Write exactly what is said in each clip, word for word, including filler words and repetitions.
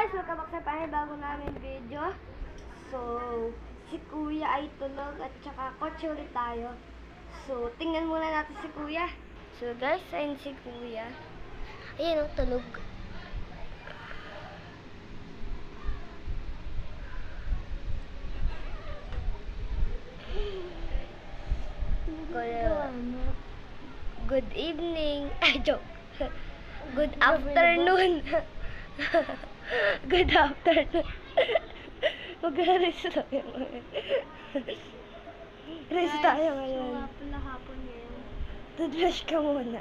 guys! Welcome back sa panibago namin video. So, si Kuya ay tulog at saka kotse ulit tayo. So, tingnan muna natin si Kuya. So guys, ayun si Kuya. Ayun o, tulog. Good evening. Ay, joke. Good afternoon. Good afternoon. Mag-rest tayo ngayon. Rest tayo ngayon. Guys, pala hapon ngayon. Toothbrush ka muna.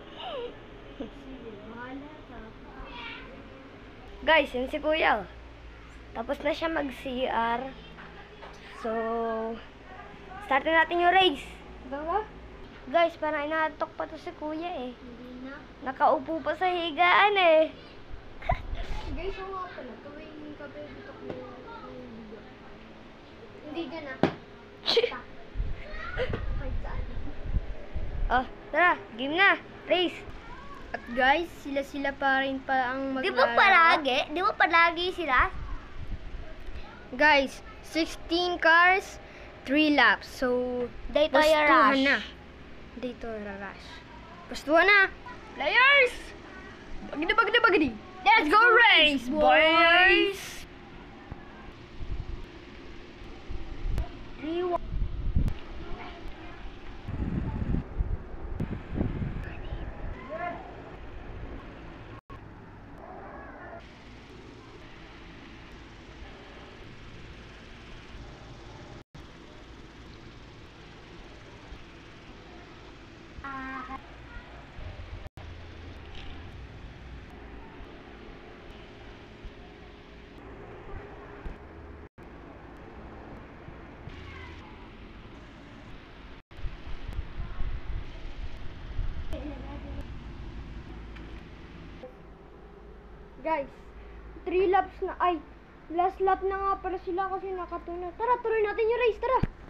Guys, yun si Kuya. Tapos na siya mag-C R. So, start na natin yung race. Diba? Guys, parang inatok pa to si Kuya eh. Hindi na. Nakaupo pa sa higaan eh. Guys, ako nga pala. Tuwing kape dito ko yung video. Hindi dyan ah. Oh, tara. Game na. Race. At guys, sila-sila pa rin pa ang maglaro. Di ba palagi? Di ba palagi sila? Guys, sixteen cars, three laps. So, Daytoy pastuhan rush. na. Daytoy rush. Pastuhan na. Players! Bagdi, bagdi, bagdi. Let's go race, boys! three, one. Guys, three laps na. Ay, last lap na nga pala sila kasi nakatuna. Tara, tuloy natin yung race. Tara!